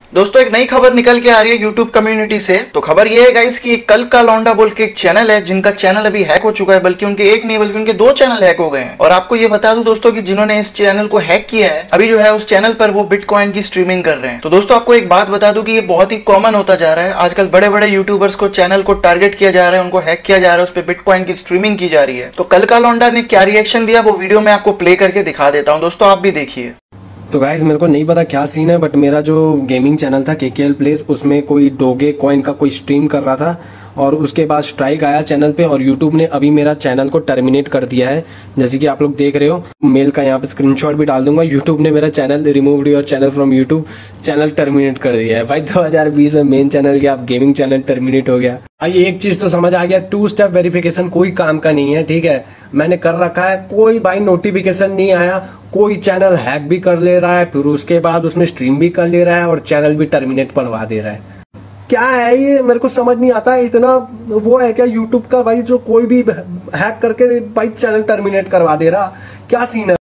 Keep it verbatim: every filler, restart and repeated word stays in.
दोस्तों एक नई खबर निकल के आ रही है यूट्यूब कम्युनिटी से। तो खबर ये है गाइस कि कल का लौंडा बोल के एक चैनल है जिनका चैनल अभी हैक हो चुका है, बल्कि उनके एक नहीं बल्कि उनके दो चैनल हैक हो गए हैं। और आपको ये बता दूं दोस्तों कि जिन्होंने इस चैनल को हैक किया है अभी जो है उस चैनल पर वो बिटकॉइन की स्ट्रीमिंग कर रहे हैं। तो दोस्तों आपको एक बात बता दूं कि ये बहुत ही कॉमन होता जा रहा है। आजकल बड़े बड़े यूट्यूबर्स को चैनल को टारगेट किया जा रहा है, उनको हैक किया जा रहा है, उस पर बिटकॉइन की स्ट्रीमिंग की जा रही है। तो कल का लौंडा ने क्या रिएक्शन दिया वो वीडियो में आपको प्ले करके दिखा देता हूँ, दोस्तों आप भी देखिए। तो गाइज मेरे को नहीं पता क्या सीन है, बट मेरा जो गेमिंग चैनल था के के एल प्लेस, उसमें कोई डोगे कॉइन का कोई स्ट्रीम कर रहा था और उसके बाद स्ट्राइक आया चैनल पे और यूट्यूब ने अभी मेरा चैनल को टर्मिनेट कर दिया है। जैसे कि आप लोग देख रहे हो, मेल का यहाँ पे स्क्रीनशॉट भी डाल दूंगा। यूट्यूब ने मेरा channel remove your channel from YouTube, channel terminate कर दिया है। भाई दो हज़ार बीस में मेन चैनल गया, अब गेमिंग चैनल टर्मिनेट हो गया। भाई एक चीज तो समझ आ गया, टू स्टेप वेरिफिकेशन कोई काम का नहीं है, ठीक है। मैंने कर रखा है, कोई भाई नोटिफिकेशन नहीं आया, कोई चैनल हैक भी कर ले रहा है, फिर उसके बाद उसमें स्ट्रीम भी कर ले रहा है और चैनल भी टर्मिनेट करवा दे रहा है। क्या है ये, मेरे को समझ नहीं आता। इतना वो है क्या यूट्यूब का भाई, जो कोई भी हैक करके भाई चैनल टर्मिनेट करवा दे रहा, क्या सीन है।